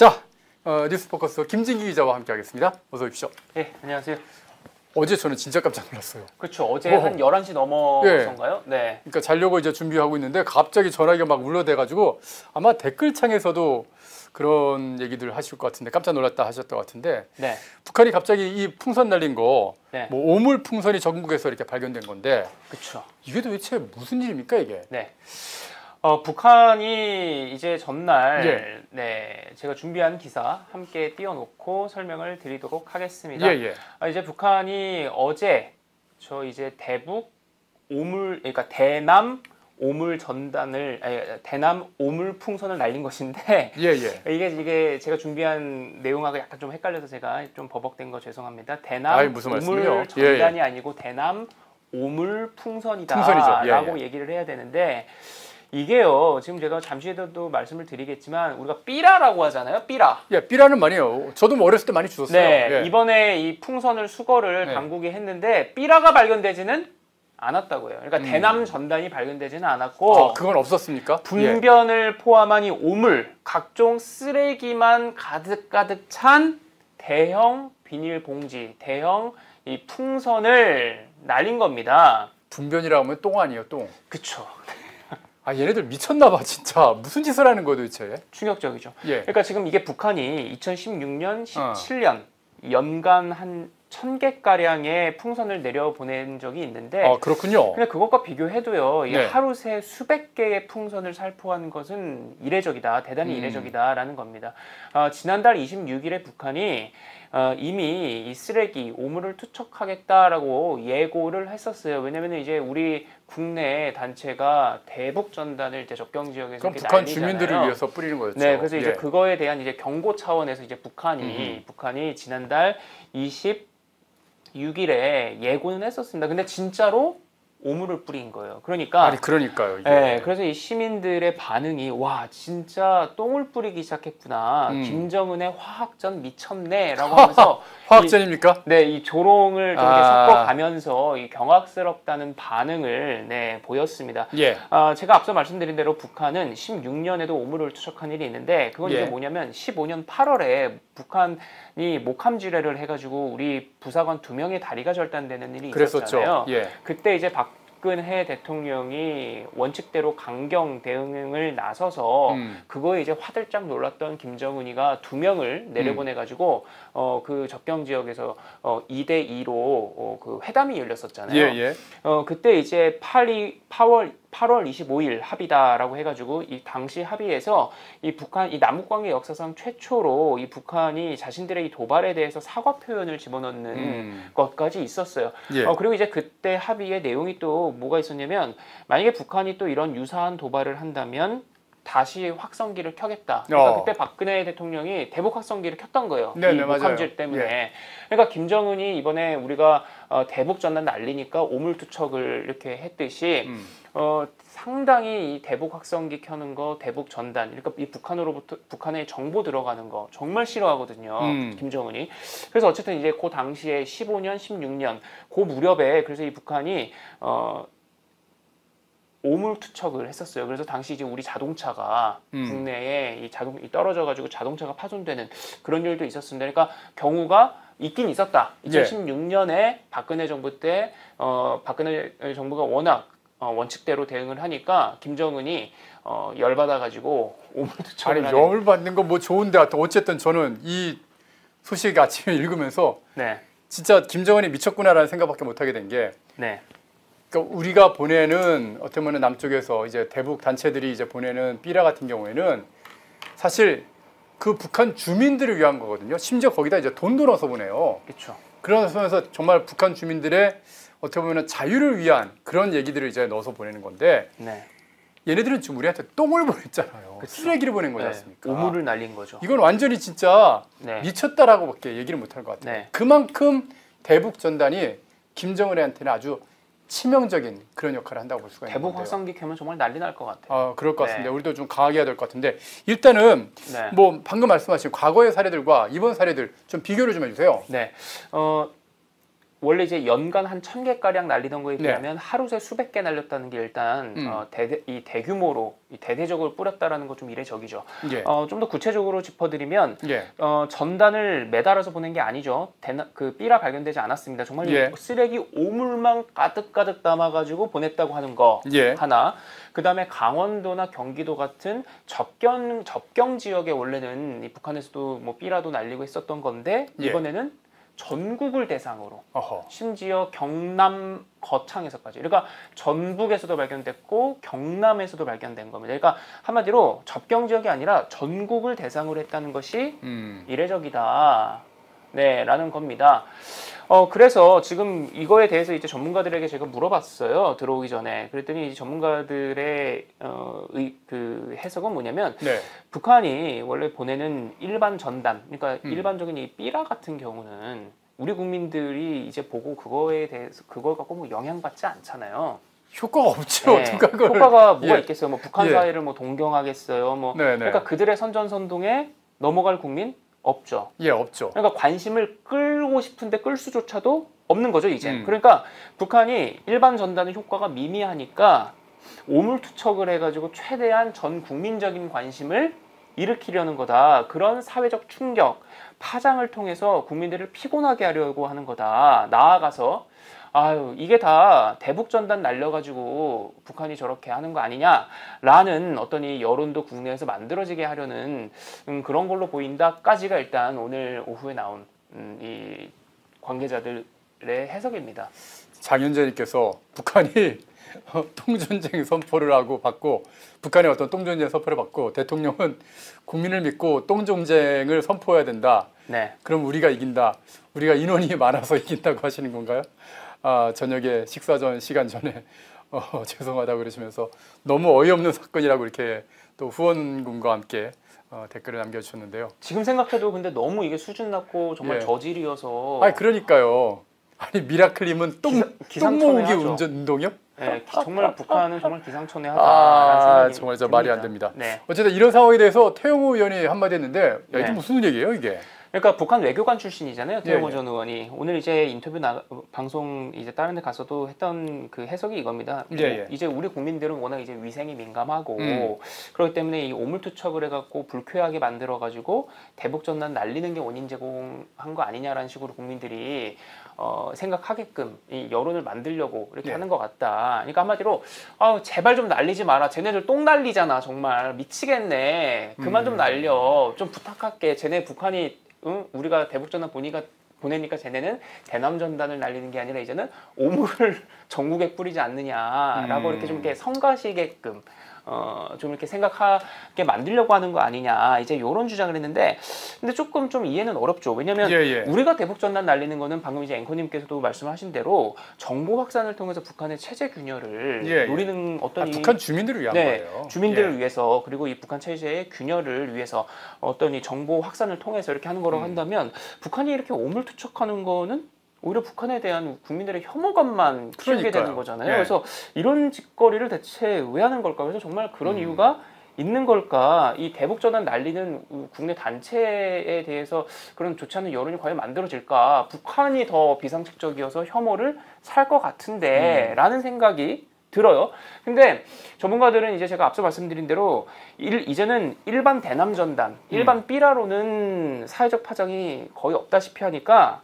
자, 뉴스포커스 김진기 기자와 함께하겠습니다. 어서 오십시오. 네, 안녕하세요. 어제 저는 진짜 깜짝 놀랐어요. 그렇죠. 어제 한 11시 넘어서인가요? 네. 그러니까 자려고 이제 준비하고 있는데 갑자기 전화기가 막 울려대가지고 아마 댓글창에서도 그런 얘기들 하실 것 같은데 깜짝 놀랐다 하셨던 것 같은데 네. 북한이 갑자기 이 풍선 날린 거 네. 뭐 오물 풍선이 전국에서 이렇게 발견된 건데 그렇죠. 이게 도대체 무슨 일입니까 이게? 네. 북한이 이제 전날 예. 네, 제가 준비한 기사 함께 띄워놓고 설명을 드리도록 하겠습니다. 예. 이제 북한이 어제 저 이제 대북 오물 그러니까 대남 오물 전단을 대남 오물 풍선을 날린 것인데 예. 이게 제가 준비한 내용하고 약간 좀 헷갈려서 제가 좀 버벅된 거 죄송합니다. 대남 무슨 오물 말씀이요? 전단이 아니고 대남 오물 풍선이다라고 풍선이죠. 얘기를 해야 되는데 이게요. 지금 제가 잠시 후에도 말씀을 드리겠지만 우리가 삐라라고 하잖아요. 삐라. 예, 삐라는 말이에요. 저도 뭐 어렸을 때 많이 주웠어요. 네, 예. 이번에 이 풍선을 수거를 네. 당국이 했는데 삐라가 발견되지는 않았다고요. 그러니까 대남 전단이 발견되지는 않았고 그건 없었습니까? 분변을 포함한 이 오물, 각종 쓰레기만 가득 찬 대형 비닐봉지, 대형 이 풍선을 날린 겁니다. 분변이라고 하면 똥 아니에요, 똥. 그쵸. 얘네들 미쳤나 봐 진짜. 무슨 짓을 하는 거야 도대체? 충격적이죠. 예. 그러니까 지금 이게 북한이 2016년, 17년 연간 한 1000개가량의 풍선을 내려보낸 적이 있는데 그렇군요. 근데 그것과 비교해도요. 이 네. 하루 새 수백 개의 풍선을 살포한 것은 이례적이다. 대단히 이례적이다라는 겁니다. 지난달 26일에 북한이 이미 이 쓰레기, 오물을 투척하겠다라고 예고를 했었어요. 왜냐하면 이제 우리 국내 단체가 대북 전단을 이제 접경 지역에서 그럼 이렇게 북한 날리잖아요. 주민들을 위해서 뿌리는 거였죠. 네, 그래서 이제 그거에 대한 이제 경고 차원에서 이제 북한이 지난달 26일에 예고는 했었습니다. 근데 진짜로 오물을 뿌린 거예요. 그러니까요. 이게. 네, 그래서 이 시민들의 반응이 와 진짜 똥을 뿌리기 시작했구나. 김정은의 화학전 미쳤네라고 하면서 화학전입니까? 네, 이 조롱을 좀 이렇게 섞어가면서 이 경악스럽다는 반응을 보였습니다. 예. 제가 앞서 말씀드린 대로 북한은 16년에도 오물을 투척한 일이 있는데 그건 이제 뭐냐면 15년 8월에 북한이 목함지뢰를 해가지고 우리 부사관 2명의 다리가 절단되는 일이 있었잖아요. 예. 그때 이제 박근혜 대통령이 원칙대로 강경 대응을 나서서 그거에 이제 화들짝 놀랐던 김정은이가 2명을 내려보내가지고 그 접경 지역에서 2대 2로 그 회담이 열렸었잖아요. 예. 그때 이제 8월 25일 합의다라고 해가지고 이 당시 합의에서 이 북한 이 남북관계 역사상 최초로 이 북한이 자신들의 이 도발에 대해서 사과 표현을 집어넣는 것까지 있었어요. 예. 그리고 이제 그때 합의의 내용이 또 뭐가 있었냐면 만약에 북한이 또 이런 유사한 도발을 한다면 다시 확성기를 켜겠다. 그러니까 그때 박근혜 대통령이 대북 확성기를 켰던 거예요. 이 목함질 때문에. 예. 그러니까 김정은이 이번에 우리가 대북 전단 날리니까 오물투척을 이렇게 했듯이 상당히 이 대북 확성기 켜는 거, 대북 전단, 그러니까 이 북한에 정보 들어가는 거 정말 싫어하거든요. 김정은이. 그래서 어쨌든 이제 그 당시에 15년, 16년 그 무렵에 그래서 이 북한이 오물 투척을 했었어요. 그래서 당시 이제 우리 자동차가 국내에 이 떨어져가지고 자동차가 파손되는 그런 일도 있었습니다. 그러니까 경우가 있긴 있었다. 2016년에 박근혜 정부 때 박근혜 정부가 워낙 원칙대로 대응을 하니까 김정은이 열받아가지고 오물 투척을 아니 열받는 건 뭐 좋은데 어쨌든 저는 이 소식 아침에 읽으면서 진짜 김정은이 미쳤구나라는 생각밖에 못 하게 된 게 그러니까 우리가 보내는 어떻게 보면 남쪽에서 이제 대북 단체들이 이제 보내는 삐라 같은 경우에는 사실 그 북한 주민들을 위한 거거든요. 심지어 거기다 이제 돈도 넣어서 보내요. 그렇죠. 그러면서 정말 북한 주민들의 어떻게 보면 자유를 위한 그런 얘기들을 이제 넣어서 보내는 건데 얘네들은 지금 우리한테 똥을 보냈잖아요. 그쵸. 쓰레기를 보낸 거지 않습니까? 오물을 날린 거죠. 이건 완전히 진짜 미쳤다라고밖에 얘기를 못할 것 같아요. 그만큼 대북 전단이 김정은한테는 아주 치명적인 그런 역할을 한다고 볼 수가 있는 건데요. 대북 확성기 켜면 정말 난리 날 것 같아요. 그럴 것 같습니다. 우리도 좀 강하게 해야 될 것 같은데 일단은 뭐 방금 말씀하신 과거의 사례들과 이번 사례들 좀 비교를 좀 해주세요. 원래 이제 연간 한 1000개가량 날리던 거에 네. 비하면 하루 새 수백 개 날렸다는 게 일단 대규모로 대대적으로 뿌렸다라는 거 좀 이례적이죠. 예. 좀 더 구체적으로 짚어드리면 예. 전단을 매달아서 보낸 게 아니죠. 그 삐라 발견되지 않았습니다. 정말 예. 쓰레기 오물만 가득가득 담아가지고 보냈다고 하는 거 예. 하나. 그 다음에 강원도나 경기도 같은 접경 지역에 원래는 이 북한에서도 뭐 삐라도 날리고 있었던 건데 예. 이번에는 전국을 대상으로 어허. 심지어 경남 거창에서까지 그러니까 전북에서도 발견됐고 경남에서도 발견된 겁니다. 그러니까 한마디로 접경 지역이 아니라 전국을 대상으로 했다는 것이 이례적이다. 네, 라는 겁니다. 그래서 지금 이거에 대해서 이제 전문가들에게 제가 물어봤어요. 들어오기 전에. 그랬더니 이제 전문가들의 그 해석은 뭐냐면 네. 북한이 원래 보내는 일반 전단, 그러니까 일반적인 이 삐라 같은 경우는 우리 국민들이 이제 보고 그거에 대해서 그걸 갖고 뭐 영향받지 않잖아요. 효과가 없죠. 네. 효과가 뭐가 있겠어요? 뭐 북한 예. 사회를 뭐 동경하겠어요? 뭐 네네. 그러니까 그들의 선전선동에 넘어갈 국민 없죠. 예, 없죠. 그러니까 관심을 끌고 싶은데 끌 수조차도 없는 거죠, 이제. 그러니까 북한이 일반 전단의 효과가 미미하니까 오물투척을 해가지고 최대한 전 국민적인 관심을 일으키려는 거다. 그런 사회적 충격, 파장을 통해서 국민들을 피곤하게 하려고 하는 거다. 나아가서 아유 이게 다 대북전단 날려가지고 북한이 저렇게 하는 거 아니냐라는 어떤 이 여론도 국내에서 만들어지게 하려는 그런 걸로 보인다까지가 일단 오늘 오후에 나온 이 관계자들의 해석입니다. 장윤재님께서 북한이 똥전쟁 선포를 하고 받고 북한의 어떤 똥전쟁 선포를 받고 대통령은 국민을 믿고 똥전쟁을 선포해야 된다. 네. 그럼 우리가 이긴다. 우리가 인원이 많아서 이긴다고 하시는 건가요? 저녁에 식사 전 시간 전에 죄송하다고 그러시면서 너무 어이없는 사건이라고 이렇게 또 후원군과 함께 댓글을 남겨주셨는데요. 지금 생각해도 근데 너무 이게 수준 낮고 정말 예. 저질이어서. 아니 그러니까요. 아니 미라클님은 똥 모으기 운동이요? 네, 정말 북한은 정말 기상천외하다라는 생각이 정말 저 듭니다. 말이 안 됩니다. 네. 어쨌든 이런 상황에 대해서 태영호 의원이 한마디 했는데 야, 이게 네. 무슨 얘기예요 이게? 그러니까 북한 외교관 출신이잖아요, 태영호 예, 예. 전 의원이. 오늘 이제 인터뷰 방송 이제 다른 데 가서도 했던 그 해석이 이겁니다. 예, 예. 이제 우리 국민들은 워낙 이제 위생이 민감하고 그렇기 때문에 이 오물투척을 해갖고 불쾌하게 만들어가지고 대북전단 날리는 게 원인 제공한 거 아니냐라는 식으로 국민들이 생각하게끔 이 여론을 만들려고 이렇게 예. 하는 것 같다. 그러니까 한마디로 제발 좀 날리지 마라. 쟤네들 똥 날리잖아. 정말 미치겠네. 그만 좀 날려. 좀 부탁할게. 쟤네 북한이 우리가 대북전단 보내니까 쟤네는 대남전단을 날리는 게 아니라 이제는 오물을 전국에 뿌리지 않느냐라고 이렇게 좀 이렇게 성가시게끔 좀 이렇게 생각하게 만들려고 하는 거 아니냐 이제 이런 주장을 했는데 근데 조금 좀 이해는 어렵죠. 왜냐하면 우리가 대북전단 날리는 거는 방금 이제 앵커님께서도 말씀하신 대로 정보 확산을 통해서 북한의 체제 균열을 노리는 어떤 북한 주민들을 위한 거예요. 주민들을 위해서 그리고 이 북한 체제의 균열을 위해서 어떤 이 정보 확산을 통해서 이렇게 하는 거라고 한다면 북한이 이렇게 오물투척하는 거는 오히려 북한에 대한 국민들의 혐오감만 키우게 되는 거잖아요. 예. 그래서 이런 짓거리를 대체 왜 하는 걸까? 그래서 정말 그런 이유가 있는 걸까? 이 대북전단 날리는 국내 단체에 대해서 그런 좋지 않은 여론이 과연 만들어질까? 북한이 더 비상식적이어서 혐오를 살 것 같은데 라는 생각이 들어요. 근데 전문가들은 이제 제가 앞서 말씀드린 대로 이제는 일반 대남전단, 일반 삐라로는 사회적 파장이 거의 없다시피 하니까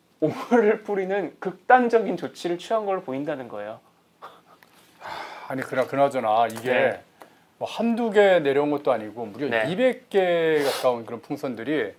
오물을 뿌리는 극단적인 조치를 취한 걸로 보인다는 거예요. 아니 그나저나 이게 뭐 한두 개 내려온 것도 아니고 무려 200개 가까운 그런 풍선들이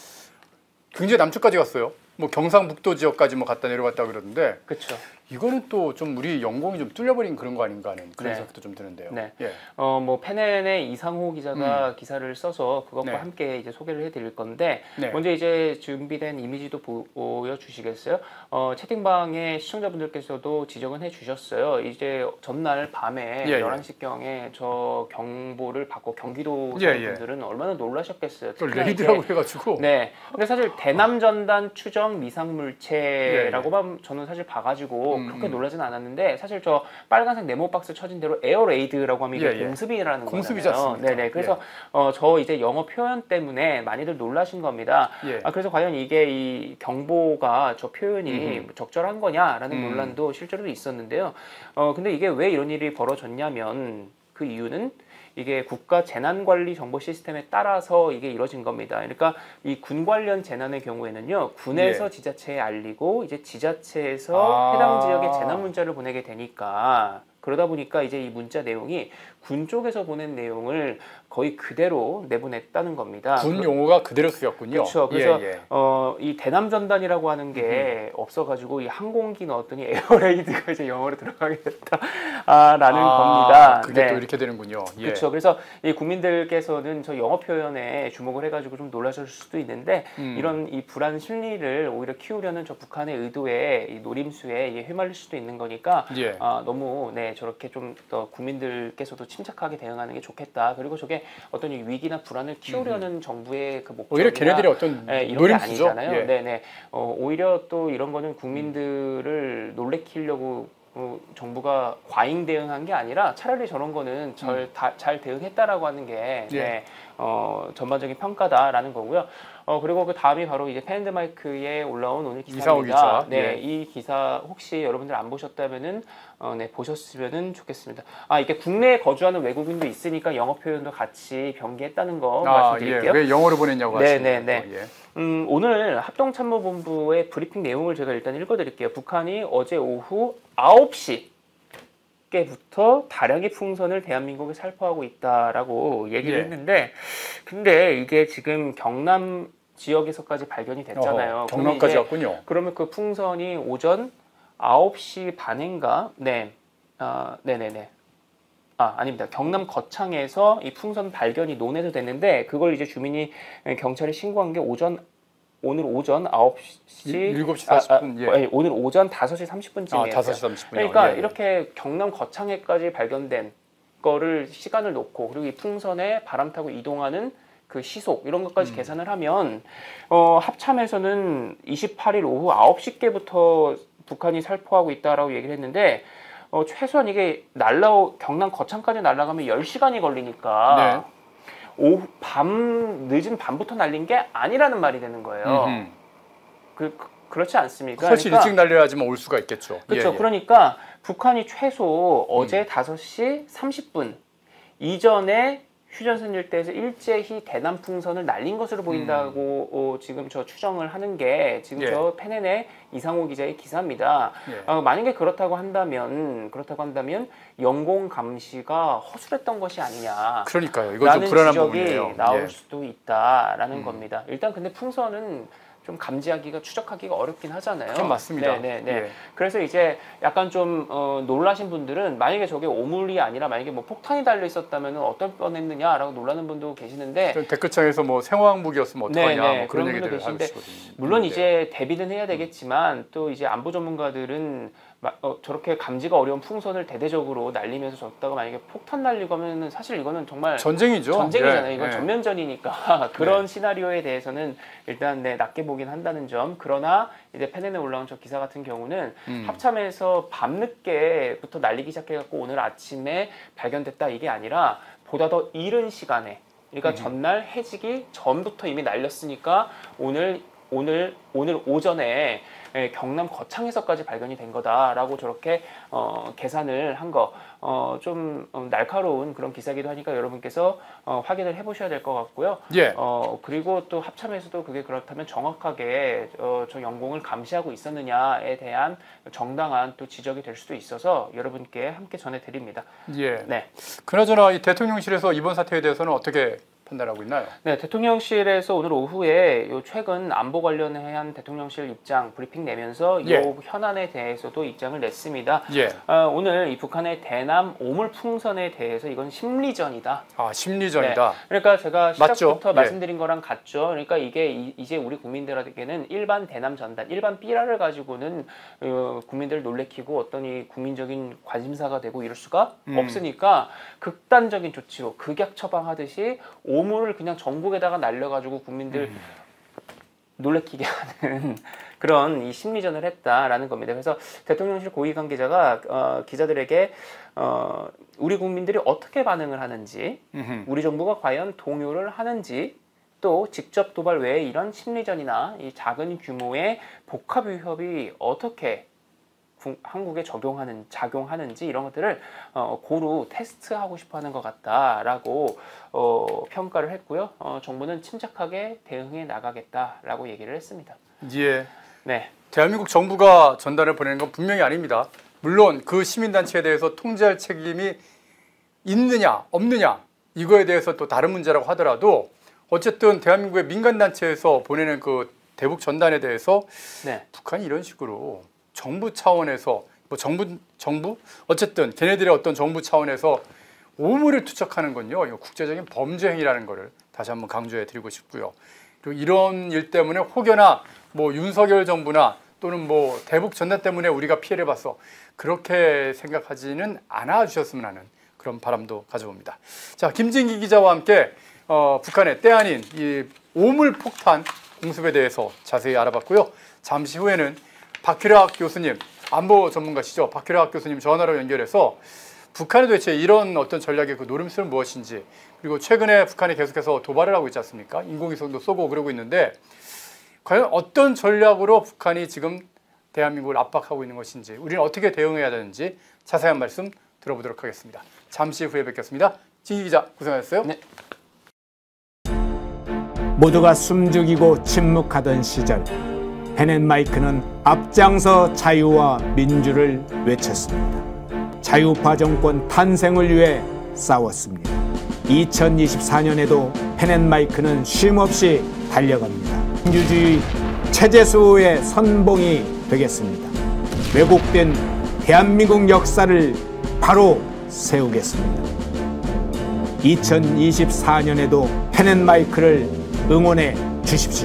굉장히 남쪽까지 갔어요. 뭐 경상북도 지역까지 뭐 갔다 내려갔다 그러던데. 그렇죠. 이거는 또 좀 우리 영공이 좀 뚫려버린 그런 거 아닌가 하는 그런 생각도 좀 드는데요. 네. 예. 뭐 페넨의 이상호 기자가 기사를 써서 그것과 함께 이제 소개를 해드릴 건데 먼저 이제 준비된 이미지도 보여주시겠어요? 채팅방에 시청자분들께서도 지적은 해주셨어요. 이제 전날 밤에 11시경에 저 경보를 받고 경기도 사람분들은 얼마나 놀라셨겠어요. 또 레이드라고 해가지고. 네. 근데 사실 대남전단 추정 미상물체라고만 저는 사실 봐가지고 가지고 그렇게 놀라지는 않았는데 사실 저 빨간색 네모 박스 쳐진 대로 에어레이드라고 하면 이게 공습이라는 거잖아요. 네네. 그래서 저 이제 영어 표현 때문에 많이들 놀라신 겁니다. 그래서 과연 이게 이 경보가 저 표현이 적절한 거냐라는 논란도 실제로도 있었는데요. 근데 이게 왜 이런 일이 벌어졌냐면 그 이유는 이게 국가 재난관리 정보 시스템에 따라서 이게 이루어진 겁니다. 그러니까 이 군 관련 재난의 경우에는요, 군에서 지자체에 알리고 이제 지자체에서 해당 지역에 재난 문자를 보내게 되니까 그러다 보니까 이제 이 문자 내용이 군 쪽에서 보낸 내용을 거의 그대로 내보냈다는 겁니다. 군 용어가 그대로 쓰였군요. 그렇죠. 그래서 이 대남 전단이라고 하는 게 없어가지고 이 항공기 넣었더니 에어레이드가 이제 영어로 들어가게 됐다라는 겁니다. 그게 또 이렇게 되는군요. 그렇죠. 그래서 이 국민들께서는 저 영어 표현에 주목을 해가지고 좀 놀라실 수도 있는데 이런 이 불안 심리를 오히려 키우려는 저 북한의 의도에 이 노림수에 휘말릴 수도 있는 거니까 너무 저렇게 좀 더 국민들께서도 침착하게 대응하는 게 좋겠다. 그리고 저게 어떤 위기나 불안을 키우려는 정부의 그 목적이나 오히려 걔네들이 어떤 이런 게 아니잖아요. 네네. 오히려 또 이런 거는 국민들을 놀래키려고 정부가 과잉 대응한 게 아니라 차라리 저런 거는 잘 대응했다라고 하는 게 전반적인 평가다라는 거고요. 그리고 그 다음이 바로 이제 팬데마이크에 올라온 오늘 기사입니다. 이 기사 혹시 여러분들 안 보셨다면은 보셨으면은 좋겠습니다. 이게 국내에 거주하는 외국인도 있으니까 영어 표현도 같이 병기했다는 거 말씀드릴게요. 왜 영어로 보냈냐고 하시네요. 오늘 합동참모본부의 브리핑 내용을 제가 일단 읽어드릴게요. 북한이 어제 오후 9시 부터 다량의 풍선을 대한민국에 살포하고 있다라고 얘기를 했는데, 근데 이게 지금 경남 지역에서까지 발견이 됐잖아요. 경남까지 왔군요. 그러면 그 풍선이 오전 9시 반인가? 아닙니다. 경남 거창에서 이 풍선 발견이 논에서 됐는데 그걸 이제 주민이 경찰에 신고한 게 오늘 오전 9시 7시 40분. 오늘 오전 5시 30분쯤이에요. 5시 30분이요. 그러니까 이렇게 경남 거창에까지 발견된 거를 시간을 놓고 그리고 이 풍선에 바람 타고 이동하는 그 시속 이런 것까지 계산을 하면 합참에서는 28일 오후 9시께부터 북한이 살포하고 있다라고 얘기를 했는데 최소한 이게 경남 거창까지 날아가면 10시간이 걸리니까 오후 늦은 밤부터 날린 게 아니라는 말이 되는 거예요. 그렇지 않습니까? 훨씬 일찍 날려야지만 올 수가 있겠죠. 그렇죠. 그러니까 북한이 최소 어제 5시 30분 이전에 휴전선 일대에서 일제히 대남 풍선을 날린 것으로 보인다고 지금 저 추정을 하는 게 지금 저 펜엔의 이상호 기자의 기사입니다. 만약에 그렇다고 한다면 영공 감시가 허술했던 것이 아니냐. 그러니까요. 이거 좀 불안한 부분이에요. 나올 수도 있다라는 겁니다. 일단 근데 풍선은 좀 감지하기가 추적하기가 어렵긴 하잖아요. 좀 맞습니다. 그래서 이제 약간 좀 놀라신 분들은 만약에 저게 오물이 아니라 만약에 뭐 폭탄이 달려 있었다면 어떨 뻔했느냐라고 놀라는 분도 계시는데 댓글창에서 뭐 생화학무기였으면 어떡하냐 뭐 그런 분도 얘기들을 계신데 하시거든요. 물론 이제 대비는 해야 되겠지만 또 이제 안보 전문가들은 저렇게 감지가 어려운 풍선을 대대적으로 날리면서 줬다가 만약에 폭탄 날리고 하면은 사실 이거는 정말 전쟁이잖아요. 이건 전면전이니까 그런 시나리오에 대해서는 일단 낮게 보긴 한다는 점. 그러나 이제 펜엔에 올라온 저 기사 같은 경우는 합참에서 밤늦게부터 날리기 시작해갖고 오늘 아침에 발견됐다 이게 아니라 보다 더 이른 시간에, 그러니까 전날 해지기 전부터 이미 날렸으니까 오늘 오전에 경남 거창에서까지 발견이 된 거다라고 저렇게 계산을 한 거 좀 날카로운 그런 기사기도 하니까 여러분께서 확인을 해보셔야 될 것 같고요. 그리고 또 합참에서도 그게 그렇다면 정확하게 저 영공을 감시하고 있었느냐에 대한 정당한 또 지적이 될 수도 있어서 여러분께 함께 전해드립니다. 그나저나 이 대통령실에서 이번 사태에 대해서는 어떻게 판단하고 있나요? 네, 대통령실에서 오늘 오후에 요 최근 안보 관련한 대통령실 입장 브리핑 내면서 요 현안에 대해서도 입장을 냈습니다. 오늘 이 북한의 대남 오물 풍선에 대해서 이건 심리전이다. 심리전이다. 그러니까 제가 시작부터 말씀드린 거랑 같죠. 그러니까 이게 이제 우리 국민들에게는 일반 대남 전단, 일반 삐라를 가지고는 국민들을 놀래키고 어떤 이 국민적인 관심사가 되고 이럴 수가 없으니까 극단적인 조치로 극약 처방하듯이 오물을 그냥 전국에다가 날려가지고 국민들 놀래키게 하는 그런 이 심리전을 했다라는 겁니다. 그래서 대통령실 고위 관계자가 기자들에게 우리 국민들이 어떻게 반응을 하는지, 우리 정부가 과연 동요를 하는지, 또 직접 도발 외에 이런 심리전이나 이 작은 규모의 복합 위협이 어떻게 한국에 작용하는지 이런 것들을 고루 테스트하고 싶어하는 것 같다라고 평가를 했고요. 정부는 침착하게 대응해 나가겠다라고 얘기를 했습니다. 예. 네. 대한민국 정부가 전단을 보내는 건 분명히 아닙니다. 물론 그 시민단체에 대해서 통제할 책임이 있느냐 없느냐 이거에 대해서 또 다른 문제라고 하더라도 어쨌든 대한민국의 민간단체에서 보내는 그 대북 전단에 대해서 네. 북한이 이런 식으로 정부 차원에서 뭐 정부 어쨌든 걔네들의 어떤 정부 차원에서 오물을 투척하는 건요. 이거 국제적인 범죄 행위라는 거를 다시 한번 강조해 드리고 싶고요. 그리고 이런 일 때문에 혹여나 뭐 윤석열 정부나 또는 뭐 대북 전단 때문에 우리가 피해를 봤어. 그렇게 생각하지는 않아 주셨으면 하는 그런 바람도 가져봅니다. 자, 김진기 기자와 함께 북한의 때 아닌 이 오물 폭탄 공습에 대해서 자세히 알아봤고요. 잠시 후에는 박희락 교수님, 안보 전문가시죠. 박희락 교수님 전화로 연결해서 북한이 도대체 이런 어떤 전략의 그 노름수는 무엇인지, 그리고 최근에 북한이 계속해서 도발을 하고 있지 않습니까? 인공위성도 쏘고 그러고 있는데 과연 어떤 전략으로 북한이 지금 대한민국을 압박하고 있는 것인지, 우리는 어떻게 대응해야 되는지 자세한 말씀 들어보도록 하겠습니다. 잠시 후에 뵙겠습니다. 진기 기자 고생하셨어요. 네. 모두가 숨죽이고 침묵하던 시절 펜앤마이크는 앞장서 자유와 민주를 외쳤습니다. 자유파 정권 탄생을 위해 싸웠습니다. 2024년에도 펜앤마이크는 쉼없이 달려갑니다. 민주주의 체제수호의 선봉이 되겠습니다. 왜곡된 대한민국 역사를 바로 세우겠습니다. 2024년에도 펜앤마이크를 응원해 주십시오.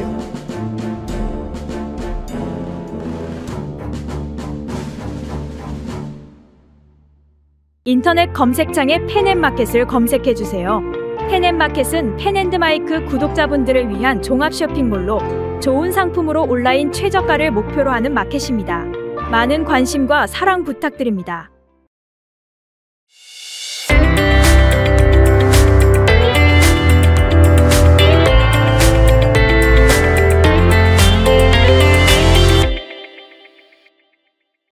인터넷 검색창에 펜앤마켓을 검색해 주세요. 펜앤마켓은 펜앤드마이크 구독자분들을 위한 종합 쇼핑몰로 좋은 상품으로 온라인 최저가를 목표로 하는 마켓입니다. 많은 관심과 사랑 부탁드립니다.